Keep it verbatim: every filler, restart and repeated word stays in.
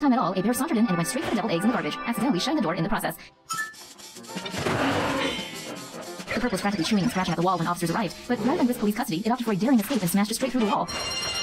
time at all, a bear sauntered in and went straight for the deviled eggs in the garbage, accidentally shutting the door in the process. The perp was frantically chewing and scratching at the wall when officers arrived, but rather than risk police custody, it opted for a daring escape and smashed it straight through the wall.